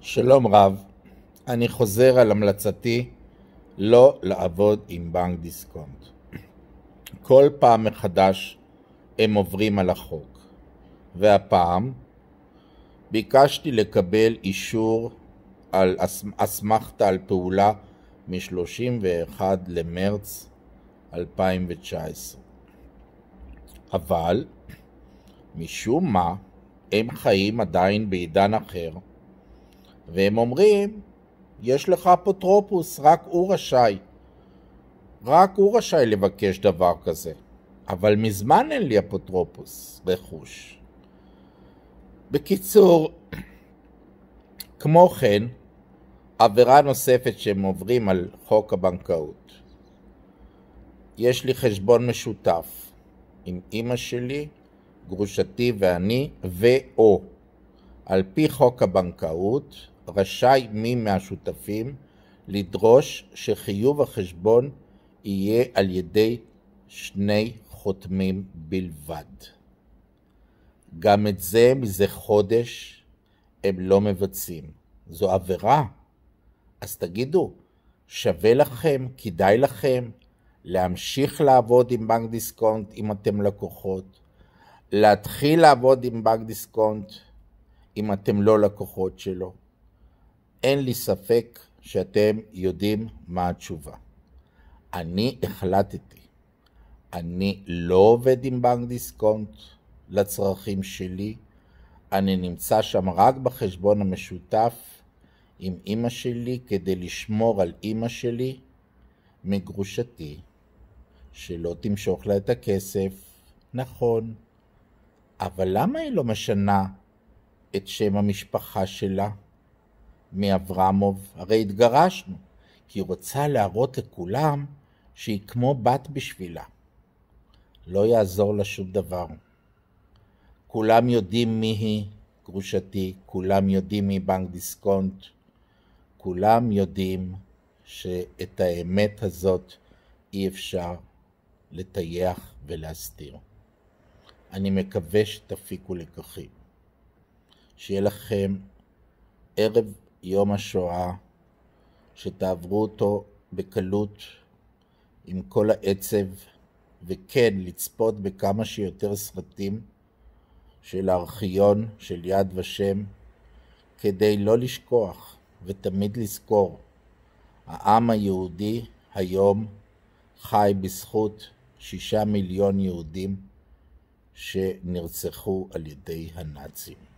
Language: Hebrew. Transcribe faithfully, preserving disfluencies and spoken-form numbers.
שלום רב, אני חוזר על המלצתי לא לעבוד עם בנק דיסקונט. כל פעם מחדש הם עוברים על החוק, והפעם ביקשתי לקבל אישור על אסמכתה על פעולה מ-שלושים ואחד למרץ אלפיים תשע עשרה. אבל משום מה הם חיים עדיין בעידן אחר, והם אומרים, יש לך אפוטרופוס, רק הוא רשאי. רק הוא רשאי לבקש דבר כזה. אבל מזמן אין לי אפוטרופוס רכוש. בקיצור, כמו כן, עבירה נוספת שהם עוברים על חוק הבנקאות. יש לי חשבון משותף עם אמא שלי, גרושתי ואני, ואו. על פי חוק הבנקאות, רשאי מי מהשותפים לדרוש שחיוב החשבון יהיה על ידי שני חותמים בלבד. גם את זה מזה חודש הם לא מבצעים. זו עבירה. אז תגידו, שווה לכם, כדאי לכם להמשיך לעבוד עם בנק דיסקונט אם אתם לקוחות, להתחיל לעבוד עם בנק דיסקונט אם אתם לא לקוחות שלו? אין לי ספק שאתם יודעים מה התשובה. אני החלטתי. אני לא עובד עם בנק דיסקונט לצרכים שלי. אני נמצא שם רק בחשבון המשותף עם אמא שלי כדי לשמור על אמא שלי מגרושתי, שלא תמשוך לה את הכסף. נכון. אבל למה היא לא משנה את שם המשפחה שלה מאברמוב? הרי התגרשנו, כי היא רוצה להראות לכולם שהיא כמו בת בשבילה. לא יעזור לה שום דבר. כולם יודעים מי היא גרושתי, כולם יודעים מי בנק דיסקונט, כולם יודעים שאת האמת הזאת אי אפשר לטייח ולהסתיר. אני מקווה שתפיקו לקחים. שיהיה לכם ערב יום השואה, שתעברו אותו בקלות עם כל העצב, וכן לצפות בכמה שיותר סרטים של הארכיון של יד ושם, כדי לא לשכוח ותמיד לזכור, העם היהודי היום חי בזכות שישה מיליון יהודים שנרצחו על ידי הנאצים.